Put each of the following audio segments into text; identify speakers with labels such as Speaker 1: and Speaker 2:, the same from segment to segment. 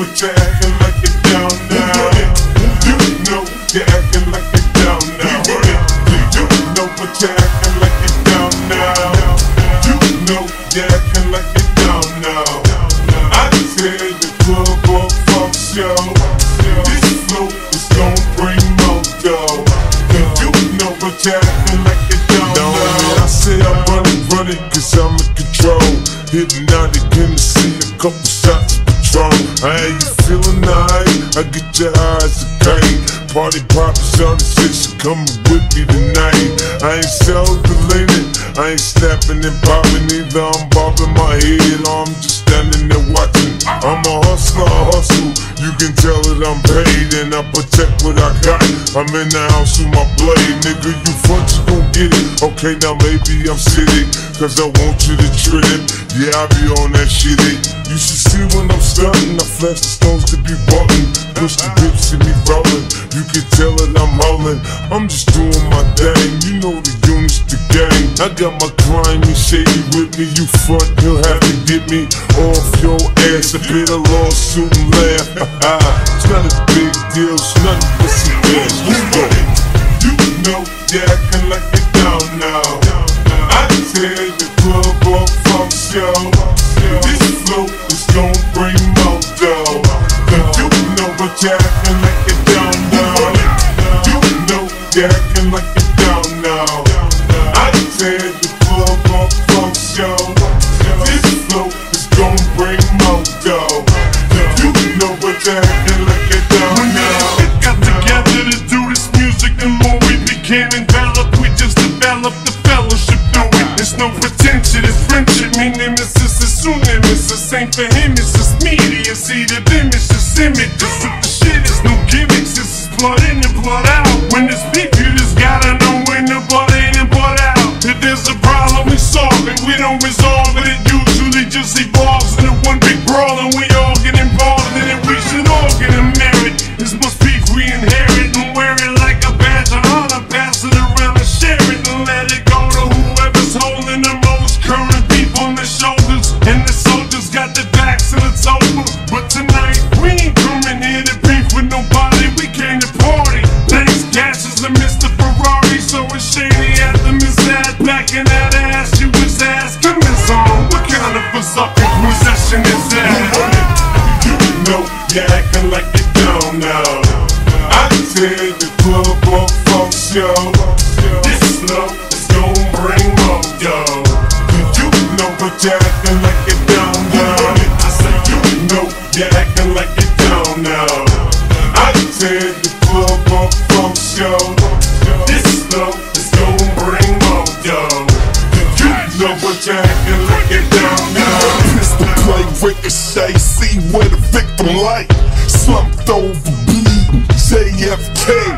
Speaker 1: but you're acting like you're down now. You know you're acting like you're down now. You know but you're acting like you're down now. You know you're acting like you're down now. I tear the club up, fuck show. This flow is gon' bring more dough. You know but you're acting like you're down now. I say I'm running, cause I'm in control. Hitting out again to see a couple shots of Patron. How you feeling alright? I get your eyes a kite. Party poppin', shawty said she coming with me tonight. I ain't self-delated, I ain't snapping and popping either. I'm bobbing my head or I'm just standing there watching. I'm a hustler, I hustle. You can tell that I'm paid and I protect what I got. I'm in the house with my blade, nigga. You front, you gon' get it. Okay, now maybe I'm sitting, cause I want you to trip. Yeah, I be on that shit. You should see when I'm stunting. I flash the stones to be button. Push the dips in me rolling. You can tell that I'm holding. I'm just doing my thing. You know the units, the gang. I got my grimy shady with me. You front, you'll have to get me off your ass. A bit of lawsuit and laugh. It's not a big deal. It's nothing but some gas. Let's go. You know you're acting like you're down now. I tear the club up, fuck show. This flow is gon' bring more dough. You know but you're acting like you're down now. You know you're acting like you're down now. I tear the club up, fuck show. This flow is gon' bring more dough. You know but you're acting like you're down now.
Speaker 2: We got together to do this music, the more we became enveloped, we just developed the fellowship through it. It's no pretension, it's friendship. Me nemesis is soon nemesis. Same for him, it's just media. See the image, just image. Just with the shit, it's no gimmicks. This is blood in and blood out. When there's beef, you just gotta know when the blood in and blood out. If there's a problem, we solve it. We don't resolve it, it usually just evolves into one big brawl, and we all get involved in it. We should all get a merit. This must beef we inherit and wear it like a badge of honor. Pass it around and share it and let it go to whoever's holding the most current beef on their shoulders. And the soldiers got their backs and it's over. But tonight we ain't coming here to beef with nobody. We came to party. Thanks Gashes and Mr. Ferrari. So it's shady at the Miss Ad backing that ass. You was asking Miss on what kind of fucking possession is that?
Speaker 1: You know you're acting like you're down now. I tear the club up, fuck show. This flow is gon' bring more dough. You know but you're acting like you're down now. I say you know you're acting like you're down now. I tear the club up, fuck show. This flow is gon' bring more dough. You know but you're acting like you're down now.
Speaker 3: Pistol play, ricochet, see where the victim lay. Slumped over, bleeding, JFK.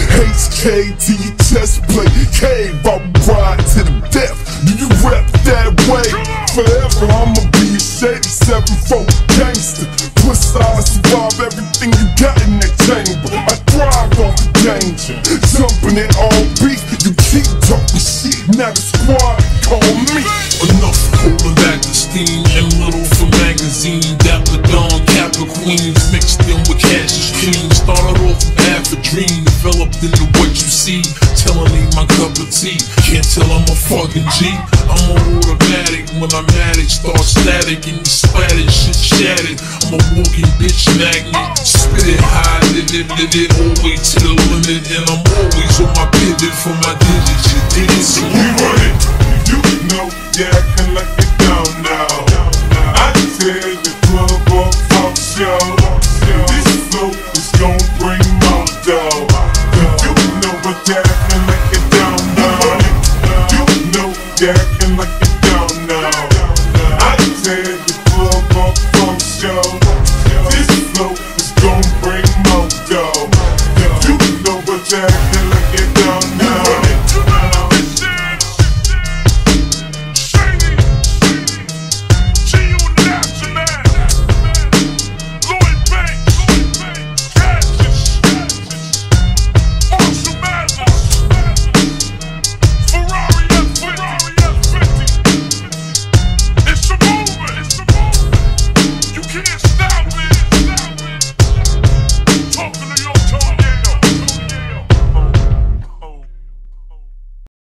Speaker 3: HK to your chest plate. Cave, I ride to the death. Do you rap that way? Forever I'ma be a shady 7-4 gangster. Plus I survive everything you got in that chamber. I thrive on the danger. Jumping in all beef, you keep talking shit. Now the squad call me.
Speaker 4: Enough holding back the steam. And little for magazine. Dapper Dawn, Kappa Queens. Mixed in with Cassius King. Started off half a dream. Developed into what you see. Telling me my cup of tea. Can't tell I'm a fucking G. I'm a automatic. When I'm at it, start static. And you splattered, shit shattered. I'm a walking bitch magnet. Spit it high, live it all the way to the limit. And I'm always on my pivot for my digits. You did it, so
Speaker 1: We run it. You know you're acting like you're down now. I tear the club up, fuck show. This flow is gon' bring more dough. You know but you're acting like you're down now. You know you're acting like you're down now. I tear the club up, fuck show. This flow is